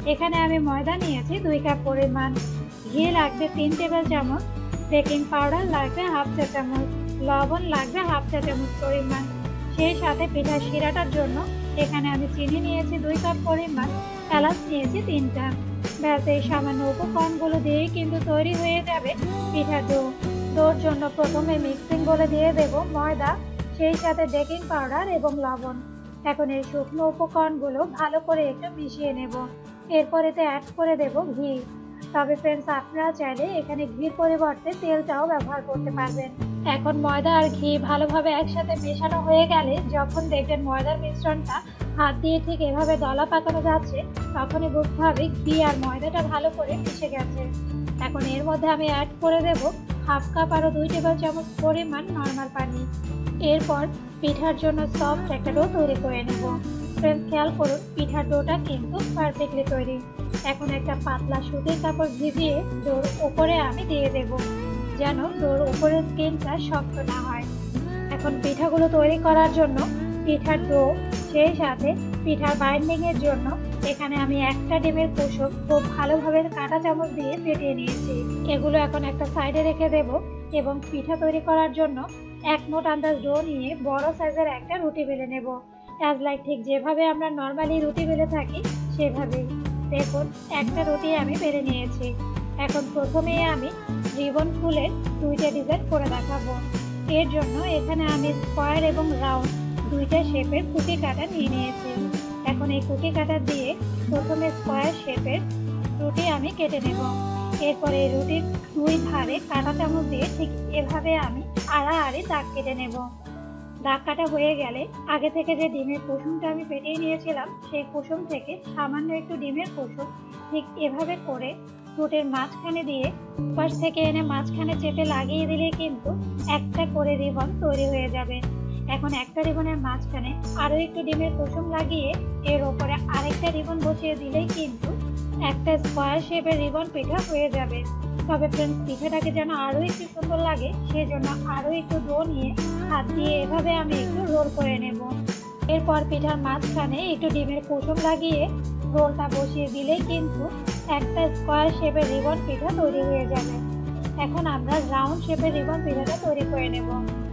এখানে আমি ময়দা নিয়েছি 2 কাপ পরিমাণ, ঘি লাগবে 3 টেবিল চামচ, বেকিং পাউডার লাগবে হাফ চা চামচ, লবণ লাগবে হাফ চা চামচ পরিমাণ। সেই সাথে পিঠার শিরাটার জন্য এখানে আমি চিনি নিয়েছি 2 কাপ পরিমাণ, এলাচ নিয়েছি 3টা। ব্যাস এই সামান্য উপকরণগুলো দিয়েই কিন্তু তৈরি হয়ে যাবে পিঠার ডো। ডোর জন্য প্রথমে মিক্সিং বলে দিয়ে দেব ময়দা, সেই সাথে বেকিং পাউডার এবং লবণ। এখন এই শুকনো উপকরণগুলো ভালো করে একটু মিশিয়ে নেব। এরপর এতে অ্যাড করে দেব ঘি। তবে ফ্রেন্ডস, আপনারা চাইলে এখানে ঘির পরিবর্তে তেলটাও ব্যবহার করতে পারবেন। এখন ময়দা আর ঘি ভালোভাবে একসাথে মেশানো হয়ে গেলে যখন দেখবেন ময়দার মিশ্রণটা হাত দিয়ে ঠিক এভাবে দলা পাকানো যাচ্ছে, তখনই বুঝতে হবে ঘি আর ময়দাটা ভালো করে মিশে গেছে। এখন এর মধ্যে আমি অ্যাড করে দেব হাফ কাপ আরও 2 টেবিল চামচ পরিমাণ নর্মাল পানি। এরপর পিঠার জন্য সফট একটা ডো তৈরি করে নেব। ফ্রেন্ডস, খেয়াল করুন পিঠার ডোটা কিন্তু পারফেক্টলি তৈরি। এখন একটা পাতলা সুতির কাপড় ভিজিয়ে ডোর উপরে আমি দিয়ে দেব, যেন ডোর উপরের স্কিনটা শক্ত না হয়। এখন পিঠাগুলো তৈরি করার জন্য পিঠার ডো, সেই সাথে পিঠার বাইন্ডিং এর জন্য এখানে আমি একটা ডিমের কুসুম খুব ভালোভাবে কাঁটা চামচ দিয়ে ফেটিয়ে নিয়েছি। এগুলো এখন একটা সাইডে রেখে দেব এবং পিঠা তৈরি করার জন্য 1 মুঠ আন্দাজ ডো নিয়ে বড় সাইজের একটা রুটি বেলে নেব। অ্যাজ লাইক ঠিক যেভাবে আমরা নর্মালি রুটি বেলে থাকি সেভাবেই। দেখুন, একটা রুটি আমি বেলে নিয়েছি। এখন প্রথমেই আমি রিবন ফুলের 2টা ডিজাইন করে দেখাবো। এর জন্য এখানে আমি স্কোয়ার এবং রাউন্ড 2টা শেপের কুকি কাটা নিয়ে নিয়েছি। এখন এই কুকি কাটা দিয়ে প্রথমে স্কোয়ার শেপের রুটি আমি কেটে নেব। এরপরে এই রুটির 2 ধারে কাঁটা চামচ দিয়ে ঠিক এভাবে আমি আড়াআড়ি দাগ কেটে নেব। দাগ কাটা হয়ে গেলে আগে থেকে যে ডিমের কুসুমটা আমি ফেটিয়ে নিয়েছিলাম, সেই কুসুম থেকে সামান্য একটু ডিমের কুসুম ঠিক এভাবে করে রুটির মাঝখানে দিয়ে পাশ থেকে এনে মাঝখানে চেপে লাগিয়ে দিলে কিন্তু একটা করে রিবন তৈরি হয়ে যাবে। এখন একটা রিবনের মাঝখানে আরও একটু ডিমের কুসুম লাগিয়ে এর ওপরে আরেকটা রিবন বসিয়ে দিলেই কিন্তু একটা স্কোয়ার শেপের রিবন পিঠা হয়ে যাবে। তবে ফ্রেন্ডস, পিঠাটাকে যেন আরও একটু সুন্দর লাগে সেই জন্য আরও একটু ডো নিয়ে হাত দিয়ে এভাবে আমি একটু রোল করে নেব। এরপর পিঠার মাঝখানে একটু ডিমের কুসুম লাগিয়ে রোলটা বসিয়ে দিলেই কিন্তু একটা স্কোয়ার শেপের রিবন পিঠা তৈরি হয়ে যাবে। এখন আমরা রাউন্ড শেপের রিবন পিঠাটা তৈরি করে নেব।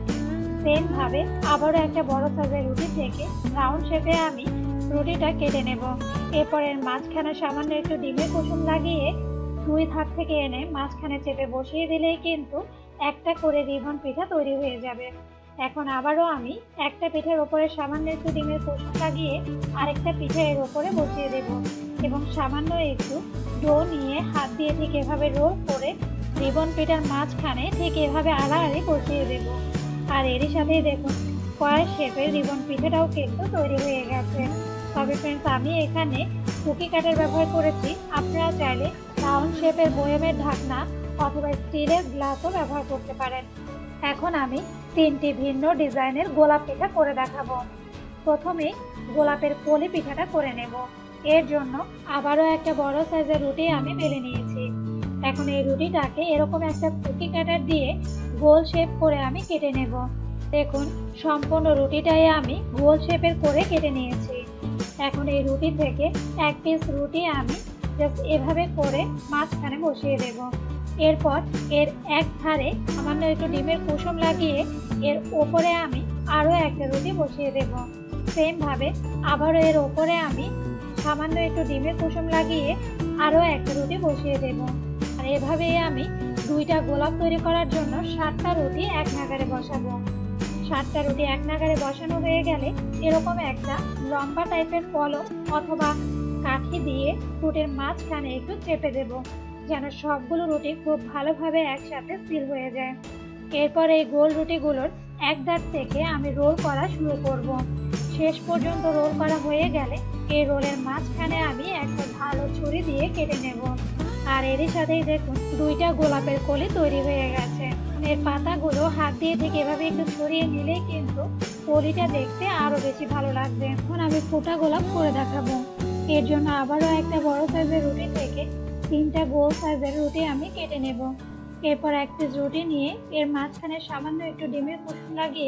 সেম ভাবে আবারও একটা বড় সাইজের রুটি থেকে রাউন্ড শেপে আমি রুটিটা কেটে নেব। এরপর এর মাঝখানে সামান্য একটু ডিমের কুসুম লাগিয়ে 2 ধার থেকে এনে মাঝখানে চেপে বসিয়ে দিলেই কিন্তু একটা করে রিবন পিঠা তৈরি হয়ে যাবে। এখন আবারও আমি একটা পিঠার ওপরে সামান্য একটু ডিমের কুসুম লাগিয়ে আরেকটা পিঠা এর ওপরে বসিয়ে দেব এবং সামান্য একটু ডো নিয়ে হাত দিয়ে ঠিক এভাবে রোল করে রিবন পিঠার মাঝখানে ঠিক এভাবে আড়াআড়ি বসিয়ে দেব। আর এরই সাথেই দেখুন স্কোয়ার শেপের রিবন পিঠাটাও কিন্তু তৈরি হয়ে গেছে। তবে ফ্রেন্ডস, আমি এখানে কুকি কাটার ব্যবহার করেছি। আপনারা চাইলে রাউন্ড শেপের বয়ামের ঢাকনা অথবা স্টিলের গ্লাসও ব্যবহার করতে পারেন। এখন আমি 3টি ভিন্ন ডিজাইনের গোলাপ পিঠা করে দেখাবো। প্রথমে গোলাপের কলি পিঠাটা করে নেব। এর জন্য আবারও একটা বড় সাইজের রুটি আমি বেলে নিয়েছি। এখন এই রুটিটাকে এরকম একটা কুকি কাটার দিয়ে গোল শেপ করে আমি কেটে নেব। দেখুন, সম্পূর্ণ রুটিটাই আমি গোল শেপের করে কেটে নিয়েছি। এখন এই রুটি থেকে 1 পিস রুটি আমি জাস্ট এভাবে করে মাঝখানে বসিয়ে দেব। এরপর এর এক ধারে সামান্য একটু ডিমের কুসুম লাগিয়ে এর ওপরে আমি আরও একটা রুটি বসিয়ে দেব। সেম ভাবে আবারও এর ওপরে আমি সামান্য একটু ডিমের কুসুম লাগিয়ে আরও একটা রুটি বসিয়ে দেব। আর এভাবেই আমি 2টা গোলাপ তৈরি করার জন্য 7টা রুটি এক নাগারে বসাবো। 7টা রুটি এক নাগারে বসানো হয়ে গেলে এরকম একটা লম্বা টাইপের কলম অথবা কাঠি দিয়ে রুটির মাঝখানে একটু চেপে দেব, যেন সবগুলো রুটি খুব ভালোভাবে একসাথে সিল হয়ে যায়। এরপর এই গোল রুটিগুলোর এক ধার থেকে আমি রোল করা শুরু করব। শেষ পর্যন্ত রোল করা হয়ে গেলে এই রোলের মাঝখানে আমি একটা ভালো ছুরি দিয়ে কেটে নেব। আর এরই সাথেই দেখুন 2টা গোলাপের কলি তৈরি হয়ে গেছে। এর পাতাগুলো হাত দিয়ে ঠিক এভাবে একটু ছড়িয়ে নিলেই কিন্তু কলিটা দেখতে আরো বেশি ভালো লাগবে। এখন আমি ফোটা গোলাপ করে দেখাবো। এর জন্য আবারও একটা বড় সাইজের রুটি থেকে 3টা গোল সাইজের রুটি আমি কেটে নেব। এরপর 1 পিস রুটি নিয়ে এর মাঝখানে সামান্য একটু ডিমের কুসুম লাগিয়ে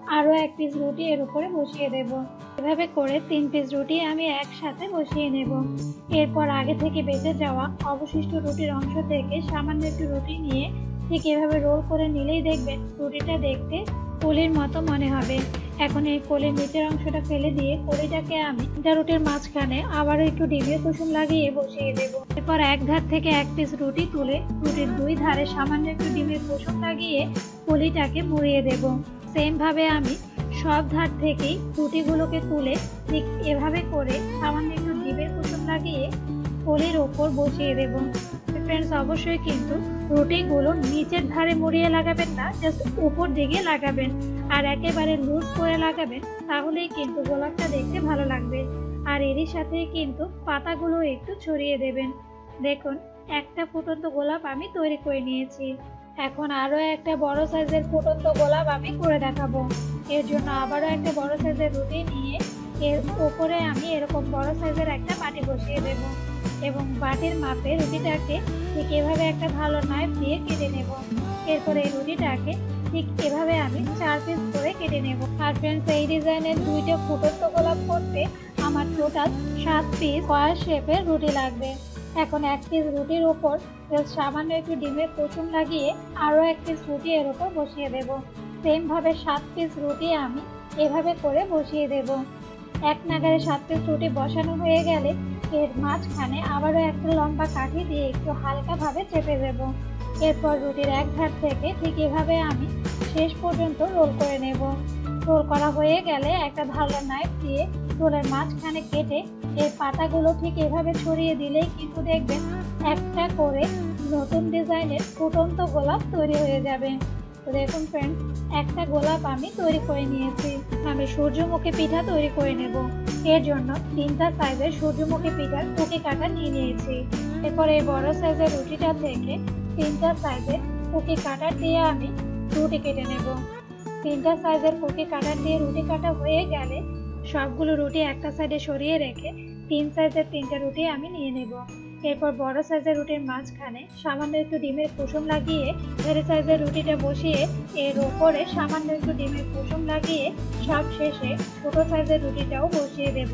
আরও 1 পিস রুটি এর উপরে বসিয়ে দেব। এভাবে করে 3 পিস রুটি আমি একসাথে বসিয়ে নেব। এরপর আগে থেকে বেঁচে যাওয়া অবশিষ্ট রুটির অংশ থেকে সামান্য একটু রুটি নিয়ে ঠিক এভাবে রোল করে নিলেই দেখবেন রুটিটা দেখতে কলির মতো মনে হবে। এখন এই কলির নিচের অংশটা ফেলে দিয়ে কলিটাকে আমি রুটির মাঝখানে আবারও একটু ডিমের কুসুম লাগিয়ে বসিয়ে দেব। এরপর এক ধার থেকে 1 পিস রুটি তুলে রুটির 2 ধারে সামান্য একটু ডিমের কুসুম লাগিয়ে কলিটাকে মুড়িয়ে দেব। সেম ভাবে আমি সব ধার থেকেই রুটিগুলোকে তুলে ঠিক এভাবে করে সামান্য একটু ডিমের কুসুম লাগিয়ে কলির ওপর বসিয়ে দেব। ফ্রেন্ডস, অবশ্যই কিন্তু রুটিগুলো নিচের ধারে মুড়িয়ে লাগাবেন না, জাস্ট উপর দিকে লাগাবেন আর একেবারে লুজ করে লাগাবেন, তাহলেই কিন্তু গোলাপটা দেখতে ভালো লাগবে। আর এরই সাথে কিন্তু পাতাগুলো একটু ছড়িয়ে দেবেন। দেখুন, একটা ফুটন্ত গোলাপ আমি তৈরি করে নিয়েছি। এখন আরও একটা বড় সাইজের ফুটন্ত গোলাপ আমি করে দেখাবো। এর জন্য আবারও একটা বড় সাইজের রুটি নিয়ে এর উপরে আমি এরকম বড় সাইজের একটা বাটি বসিয়ে দেব এবং বাটির মাপে রুটিটাকে ঠিক এভাবে একটা ভালো নাইফ দিয়ে কেটে নেব। এরপরে এই রুটিটাকে ঠিক এভাবে আমি 4 পিস করে কেটে নেব। আর ফ্রেন্ডস, এই ডিজাইনের 2টা ফুটন্ত গোলাপ করতে আমার টোটাল 7 পিস স্কয়ার শেপের রুটি লাগবে। এখন 1 পিস রুটির উপর সামান্য একটু ডিমের কুসুম লাগিয়ে আরও 1 পিস রুটি এর উপর বসিয়ে দেব। সেম ভাবে 7 পিস রুটি আমি এভাবে করে বসিয়ে দেব। এক নাগারে 7 পিস রুটি বসানো হয়ে গেলে এর মাঝখানে আবারও একটা লম্বা কাঠি দিয়ে একটু হালকাভাবে চেপে দেব। এরপর রুটির এক ধার থেকে ঠিক এভাবে আমি শেষ পর্যন্ত রোল করে নেব। রোল করা হয়ে গেলে একটা ধারালো নাইফ দিয়ে রোলের মাঝখানে কেটে এই পাতাগুলো ঠিক এভাবে ছড়িয়ে দিলেই কিন্তু দেখবেন একটা করে নতুন ডিজাইনের ফুটন্ত গোলাপ তৈরি হয়ে যাবে। তো দেখুন ফ্রেন্ডস, একটা গোলাপ আমি তৈরি করে নিয়েছি। আমি সূর্যমুখী পিঠা তৈরি করে নেব। এর জন্য 3টা সাইজের সূর্যমুখী পিঠার কুকি কাটা নিয়ে নিয়েছি। এরপর এই বড় সাইজের রুটিটা থেকে 3টা সাইজের কুকি কাটার দিয়ে আমি রুটি কেটে নেব। 3টা সাইজের কুকি কাটার দিয়ে রুটি কাটা হয়ে গেলে সবগুলো রুটি একটা সাইডে সরিয়ে রেখে 3 সাইজের 3টা রুটি আমি নিয়ে নেব। এরপর বড় সাইজের রুটির মাঝখানে সামান্য একটু ডিমের কুসুম লাগিয়ে ধারে সাইজের রুটিটা বসিয়ে এর ওপরে সামান্য একটু ডিমের কুসুম লাগিয়ে সব শেষে ছোট সাইজের রুটিটাও বসিয়ে দেব।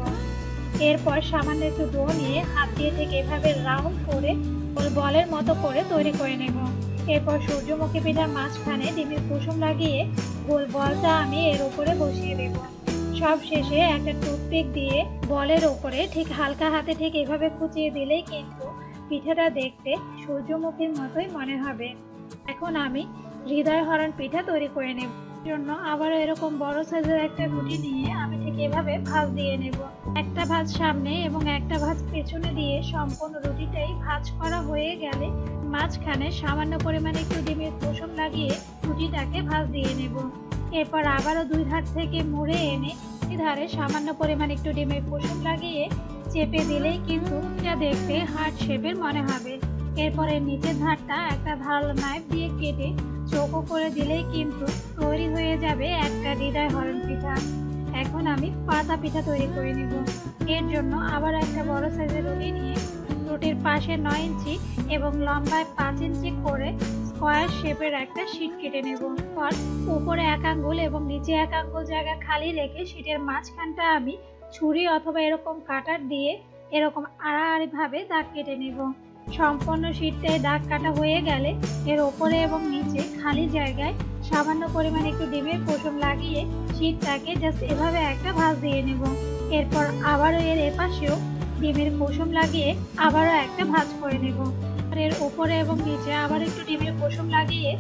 এরপর সামান্য একটু ডো নিয়ে হাত দিয়ে ঠিক এভাবে রাউন্ড করে বলের মতো করে তৈরি করে নেব। এরপর সূর্যমুখী পিঠার মাঝখানে ডিমের কুসুম লাগিয়ে গোল বলটা আমি এর উপরে বসিয়ে দেব। সব শেষে একটা টুথপিক দিয়ে বলের ওপরে ঠিক হালকা হাতে ঠিক এভাবে খুঁচিয়ে দিলেই কিন্তু পিঠাটা দেখতে সূর্যমুখীর মতোই মনে হবে। এখন আমি হৃদয় হরণ পিঠা তৈরি করে নেব। জন্য আবারও এরকম বড় সাইজের একটা রুটি নিয়ে আমি ঠিক এভাবে ভাঁজ দিয়ে নেব। একটা ভাঁজ সামনে এবং একটা ভাঁজ পেছনে দিয়ে সম্পূর্ণ রুটিটাই ভাঁজ করা হয়ে গেলে মাঝখানে সামান্য পরিমাণে একটু ডিমের কুসুম লাগিয়ে রুটিটাকে ভাঁজ দিয়ে নেব। এরপর আবারও 2 ধার থেকে মুড়ে এনে ধারে সামান্য পরিমাণ একটু ডিমের কুসুম লাগিয়ে চেপে দিলেই কিন্তু এটা দেখতে হার্ট শেপের মনে হবে। এরপরে নিচের ধারটা একটা ধারালো নাইফ দিয়ে কেটে চৌকো করে দিলেই কিন্তু তৈরি হয়ে যাবে একটা হৃদয় হরণ পিঠা। এখন আমি পাতা পিঠা তৈরি করে নেব। এর জন্য আবার একটা বড় সাইজের রুটি নিয়ে রুটির পাশে 9 ইঞ্চি এবং লম্বায় 5 ইঞ্চি করে স্কয়ার শেপের একটা শীট কেটে নেব। পর উপরে 1 আঙ্গুল এবং নিচে 1 আঙ্গুল জায়গা খালি রেখে শীটের মাঝখানটা আমি ছুরি অথবা এরকম কাটার দিয়ে এরকম আড়াআড়ি ভাবে দাগ কেটে নেব। সম্পূর্ণ শীটটায় দাগ কাটা হয়ে গেলে এর ওপরে এবং নিচে খালি জায়গায় সামান্য পরিমাণে একটু ডিমের কুসুম লাগিয়ে শীটটাকে জাস্ট এভাবে একটা ভাঁজ দিয়ে নেব। এরপর আবারও এর এপাশেও ডিমের কুসুম লাগিয়ে আবারও একটা ভাঁজ করে নেব। এর উপরে এবং নিচে আবার একটু ডিমের কুসুম লাগিয়ে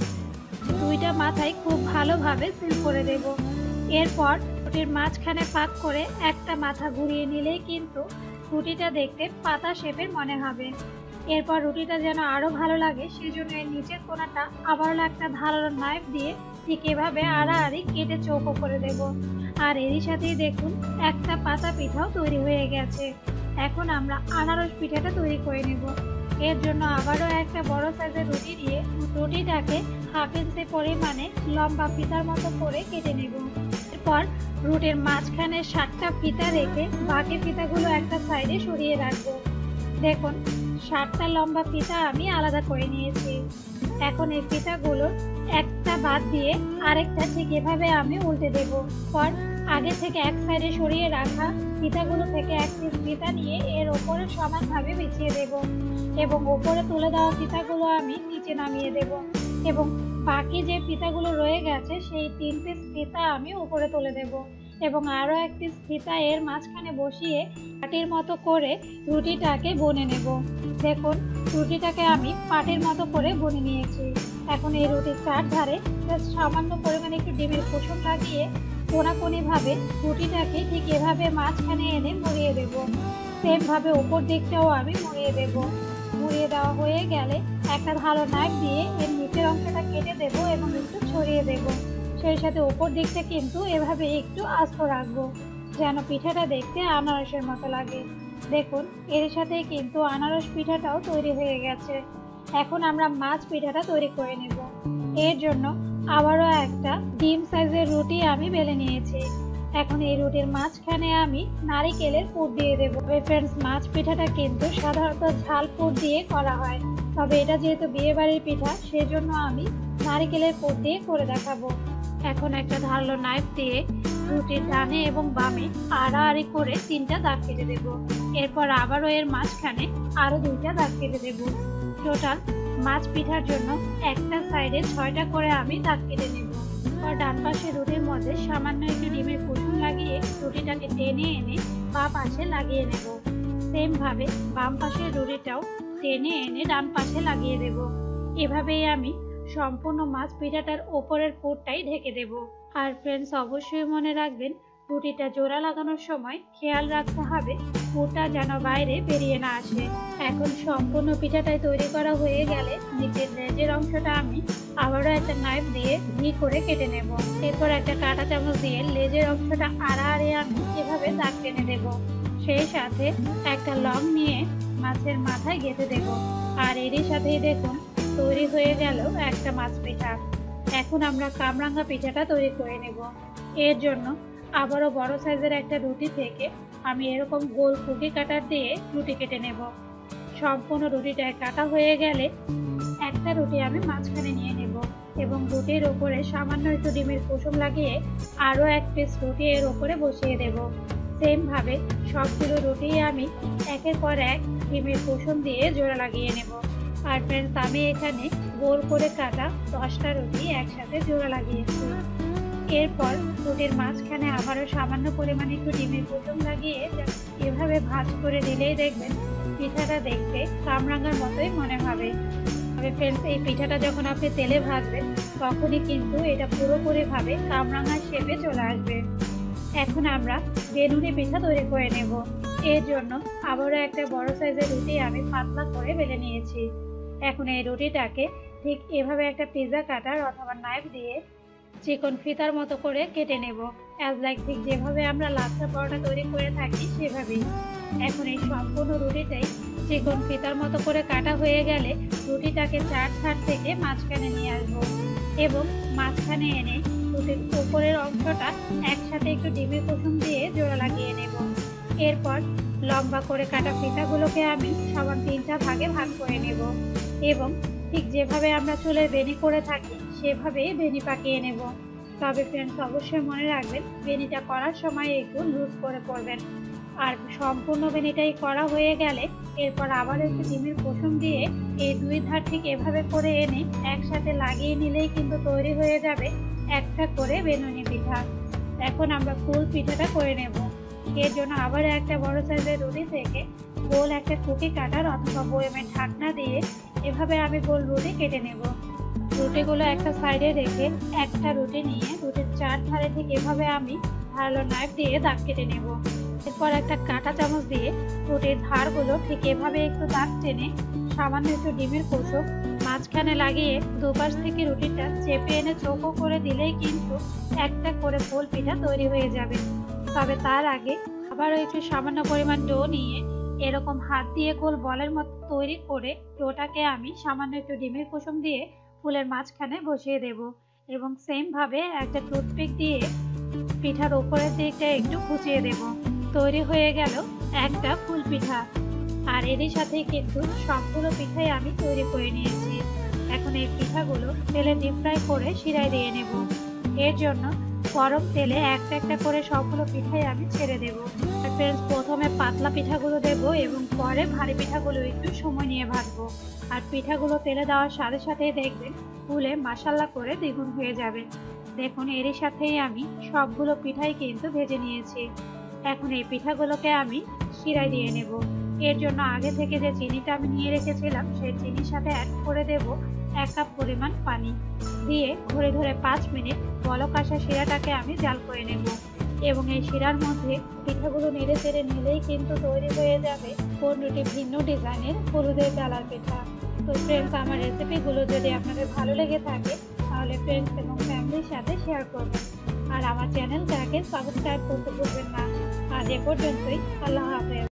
2টা মাথায় খুব ভালোভাবে সিল করে দেব। এরপর রুটির মাঝখানে ফাঁক করে একটা মাথা ঘুরিয়ে নিলেই কিন্তু রুটিটা দেখতে পাতা শেপের মনে হবে। এরপর রুটিটা যেন আরো ভালো লাগে সেজন্য এর নিচের কোণাটা আবারও একটা ধারালো নাইফ দিয়ে ঠিক এভাবে আড়াআড়ি কেটে চৌকো করে দেব। আর এরই সাথেই দেখুন একটা পাতা পিঠাও তৈরি হয়ে গেছে। এখন আমরা আনারস পিঠাটা তৈরি করে নেব। এর জন্য আবারও একটা বড় সাইজের রুটি দিয়ে রুটিটাকে 1/2 ইঞ্চি পরিমাণে লম্বা ফিতার মতো করে কেটে নেব। এরপর রুটির মাঝখানে 7টা ফিতা রেখে বাকি ফিতাগুলো একটা সাইডে সরিয়ে রাখবো। দেখুন 7টা লম্বা ফিতা আমি আলাদা করে নিয়েছি। এখন এই ফিতাগুলোর একটা বাদ দিয়ে আরেকটা ঠিক এভাবে আমি উল্টে দেব। পর আগে থেকে এক সাইডে সরিয়ে রাখা ফিতাগুলো থেকে এক পিস ফিতা নিয়ে এর ওপরে সমানভাবে বিছিয়ে দেব এবং ওপরে তুলে দেওয়া ফিতাগুলো আমি নিচে নামিয়ে দেব এবং বাকি যে ফিতাগুলো রয়ে গেছে সেই 3 পিস ফিতা আমি উপরে তুলে দেব এবং আরও এক পিস ফিতা এর মাঝখানে বসিয়ে পাটির মতো করে রুটিটাকে বুনে নেব। দেখুন রুটিটাকে আমি পাটির মতো করে বুনে নিয়েছি। এখন এই রুটির চারধারে সামান্য পরিমাণে একটু ডিমের কুসুম লাগিয়ে কোনাকুনিভাবে রুটিটাকে ঠিক এভাবে মাঝখানে এনে মুড়িয়ে দেব। সেমভাবে উপর দিকটাও আমি মুড়িয়ে দেব। মুড়িয়ে দেওয়া হয়ে গেলে একটা ভালো নাইফ দিয়ে এর নিচের অংশটা কেটে দেব এবং একটু ছড়িয়ে দেব। সেই সাথে উপর দিকটা কিন্তু এভাবে একটু আস্ত রাখবো যেন পিঠাটা দেখতে আনারসের মতো লাগে। দেখুন এর সাথে কিন্তু আনারস পিঠাটাও তৈরি হয়ে গেছে। এখন আমরা মাছ পিঠাটা তৈরি করে নেব। এর জন্য আবারও একটা ডিম সাইজের রুটি আমি বেলে নিয়েছি। এখন এই রুটির মাঝখানে আমি নারিকেলের পুর দিয়ে দেবো। ফ্রেন্ডস, মাছ পিঠাটা কিন্তু সাধারণত ঝাল পুর দিয়ে করা হয়, তবে এটা যেহেতু বিয়ে বাড়ির পিঠা সেজন্য আমি নারিকেলের পুর দিয়ে করে দেখাবো। এখন একটা ধারালো নাইফ দিয়ে রুটির ডানে এবং বামে আড়াআড়ি করে 3টা দাগ কেটে দেব। এরপর আবারও এর মাঝখানে আরো 2টা দাগ কেটে দেব। টোটাল মাছ পিঠার জন্য একটা সাইডে 6টা করে আমি দাগ কেটে নেব। আর ডান পাশে রুটির মধ্যে সামান্য একটু ডিমের কুসুম লাগিয়ে রুটিটাকে টেনে এনে বাম পাশে লাগিয়ে নেব। সেম ভাবে বাম পাশের রুটিটাও টেনে এনে ডান পাশে লাগিয়ে দেব। এভাবেই আমি সম্পূর্ণ মাছ পিঠাটার ওপরের পুরটাই ঢেকে দেব। আর ফ্রেন্ডস, অবশ্যই মনে রাখবেন রুটিটা জোড়া লাগানোর সময় খেয়াল রাখতে হবে পুরটা যেন বাইরে বেরিয়ে না আসে। এখন সম্পূর্ণ পিঠাটাই তৈরি করা হয়ে গেলে নিচের লেজের অংশটা আমি আবারও একটা নাইফ দিয়ে ঘি করে কেটে নেব। এরপর একটা কাঁটা চামচ দিয়ে লেজের অংশটা আড়াআড়ি আমি এভাবে দাগ টেনে দেব। সেই সাথে একটা লং নিয়ে মাছের মাথায় গেঁথে দেব। আর এরই সাথেই দেখুন তৈরি হয়ে গেল একটা মাছ পিঠা। এখন আমরা কামরাঙ্গা পিঠাটা তৈরি করে নেব। এর জন্য আবারও বড় সাইজের একটা রুটি থেকে আমি এরকম গোল কুকি কাটার দিয়ে রুটি কেটে নেব। সম্পূর্ণ রুটিটা কাটা হয়ে গেলে একটা রুটি আমি মাঝখানে নিয়ে নেব এবং রুটির ওপরে সামান্য একটু ডিমের কুসুম লাগিয়ে আরও এক পিস রুটি এর ওপরে বসিয়ে দেব। সেম ভাবে সবগুলো রুটি আমি একের পর এক ডিমের কুসুম দিয়ে জোড়া লাগিয়ে নেব। আর ফ্রেন্ডস, আমি এখানে গোল করে কাটা 10টা রুটি একসাথে জোড়া লাগিয়েছি। এরপর রুটির মাঝখানে আবারও সামান্য পরিমাণে একটু ডিমের কুসুম লাগিয়ে এভাবে ভাঁজ করে দিলেই দেখবেন পিঠাটা দেখতে কামরাঙ্গার মতোই মনে হবে। তবে ফ্রেন্ডস, এই পিঠাটা যখন আপনি তেলে ভাজবেন তখনই কিন্তু এটা পুরোপুরিভাবে কামরাঙ্গার শেপে চলে আসবে। এখন আমরা বেনুনি পিঠা তৈরি করে নেব। এর জন্য আবারও একটা বড় সাইজের রুটি আমি পাতলা করে বেলে নিয়েছি। এখন এই রুটিটাকে ঠিক এভাবে একটা পিৎজা কাটার অথবা নাইফ দিয়ে চিকন ফিতার মতো করে কেটে নেব। অ্যাজ লাইক ঠিক যেভাবে আমরা লাচ্ছা পরোটা তৈরি করে থাকি সেভাবেই। এখন এই সম্পূর্ণ রুটিটাই চিকন ফিতার মতো করে কাটা হয়ে গেলে রুটিটাকে 4 ধার থেকে মাঝখানে নিয়ে আসবো এবং মাঝখানে এনে রুটির উপরের অংশটা একসাথে একটু ডিমের কুসুম দিয়ে জোড়া লাগিয়ে নেব। এরপর লম্বা করে কাটা ফিতাগুলোকে আমি সমান 3টা ভাগে ভাগ করে নেব এবং ঠিক যেভাবে আমরা চুলের বেনি করে থাকি সেভাবেই বেনি পাকিয়ে নেব। তবে ফ্রেন্ডস, অবশ্যই মনে রাখবেন বেনিটা করার সময় একটু লুজ করে করবেন। আর সম্পূর্ণ বেনিটাই করা হয়ে গেলে এরপর আবার একটু ডিমের কুসুম দিয়ে এই 2 ধার ঠিক এভাবে করে এনে একসাথে লাগিয়ে নিলেই কিন্তু তৈরি হয়ে যাবে একটা করে বেনুনি পিঠা। এখন আমরা ফুল পিঠাটা করে নেব। এর জন্য আবার একটা বড় সাইজের রুটি থেকে গোল একটা কুকি কাটার অথবা বয়মের ঢাকনা দিয়ে এভাবে আমি গোল রুটি কেটে নেব। রুটিগুলো একটা সাইডে রেখে একটা রুটি নিয়ে রুটির 4 ধারে ঠিক এভাবে আমি ধারালো নাইফ দিয়ে দাগ কেটে নেব। এরপর একটা কাঁটা চামচ দিয়ে রুটির ধারগুলো ঠিক এভাবে একটু দাগ টেনে সামান্য একটু ডিমের কুসুম মাঝখানে লাগিয়ে দুপাশ থেকে রুটিটা চেপে এনে চৌকো করে দিলেই কিন্তু একটা করে ফুল পিঠা তৈরি হয়ে যাবে। তবে তার আগে আবারও একটু সামান্য পরিমাণ ডো নিয়ে এরকম হাত দিয়ে গোল বলের মতো তৈরি করে ডোটাকে আমি সামান্য একটু ডিমের কুসুম দিয়ে ফুলের মাঝখানে বসিয়ে দেব এবং সেম ভাবে একটা টুথপিক দিয়ে পিঠার উপরের দিকটা একটু খুঁচিয়ে দেব। তৈরি হয়ে গেল একটা ফুল পিঠা। আর এরই সাথে কিন্তু সবগুলো পিঠাই আমি তৈরি করে নিয়েছি। এখন এই পিঠাগুলো তেলে ডিপ ফ্রাই করে শিরায় দিয়ে নেব। এর জন্য গরম তেলে একটা একটা করে সবগুলো পিঠাই আমি ছেড়ে দেব। ফ্রেন্ডস, প্রথমে পাতলা পিঠাগুলো দেব এবং পরে ভারী পিঠাগুলো একটু সময় নিয়ে ভাজবো। আর পিঠাগুলো তেলে দেওয়ার সাথে সাথেই দেখবেন ফুলে মাসাল্লা করে দ্বিগুণ হয়ে যাবে। দেখুন, এরই সাথেই আমি সবগুলো পিঠাই কিন্তু ভেজে নিয়েছি। এখন এই পিঠাগুলোকে আমি শিরায় দিয়ে নেব। এর জন্য আগে থেকে যে চিনিটা আমি নিয়ে রেখেছিলাম সেই চিনির সাথে অ্যাড করে দেব 1 কাপ পরিমাণ পানি দিয়ে ঘুরে ধরে 5 মিনিট বলক আসা শিরাটাকে আমি জাল করে নেব। এবং এই শিরার মধ্যে পিঠাগুলো নেড়ে চেড়ে নিলেই কিন্তু তৈরি হয়ে যাবে 15টি ভিন্ন ডিজাইনের হলুদের ডালার পিঠা। তো ফ্রেন্ডস, আমার রেসিপিগুলো যদি আপনাদের ভালো লেগে থাকে তাহলে ফ্রেন্ডস এবং ফ্যামিলির সাথে শেয়ার করবেন। আর আমার চ্যানেলটাকে সাবস্ক্রাইব করতে ভুলবেন না। আজ এ পর্যন্তই। আল্লাহ হাফেজ।